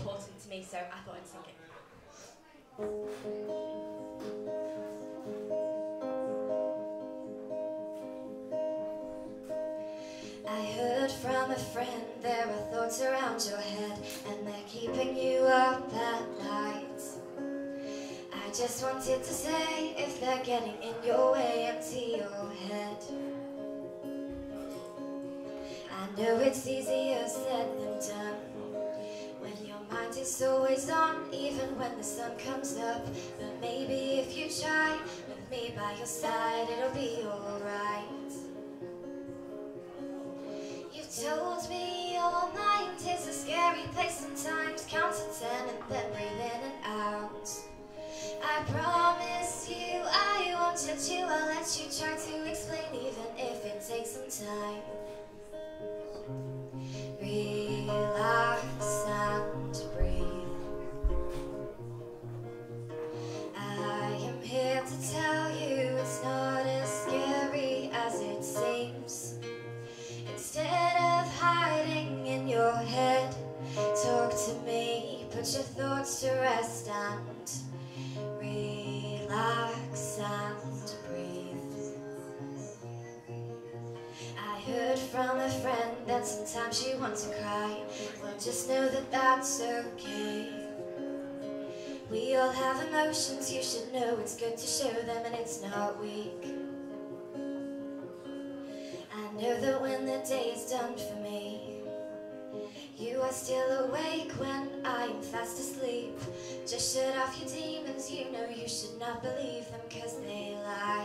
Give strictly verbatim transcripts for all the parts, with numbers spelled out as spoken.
important to me, so I thought I'd sing it. I heard from a friend there are thoughts around your head, and they're keeping you up at night. I just wanted to say, if they're getting in your way, empty your head. I know it's easier said than done when your mind is always on, even when the sun comes up. But maybe if you try, with me by your side, it'll be alright. You told me your mind is a scary place sometimes. Count to ten and then breathe in and out. I promise you I won't judge you, I'll let you try to explain, even if it takes some time. Relax and breathe. I am here to tell you it's not as scary as it seems. Instead of hiding in your head, talk to me, put your thoughts to rest and relax and breathe. I heard from a friend that sometimes you want to cry. Well, just know that that's okay. We all have emotions, you should know it's good to show them, and it's not weak. I know that when the day is done for me, you are still awake when I am fast asleep. Just shut off your demons, you know you should not believe them, cause they lie.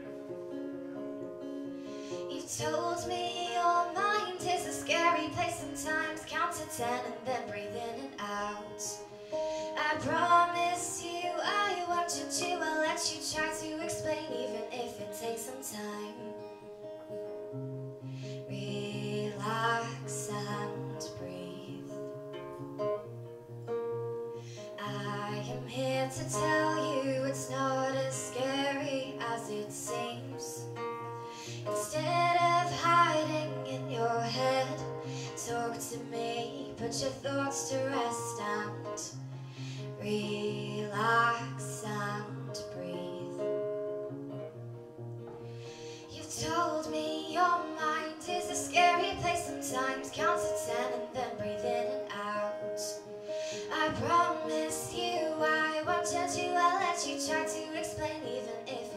You told me your mind is a scary place sometimes. Count to ten and then breathe in and out. I promise you I won't judge you, I'll let you try to explain, even if it takes some time. Relax and breathe. I am here to tell you it's not as scary as it seems. Instead of hiding in your head, talk to me, put your thoughts to rest and relax and breathe. You've told me your mind is a scary place sometimes. Count to ten and then breathe in and out. I promise you I won't judge you, I'll let you try to explain, even if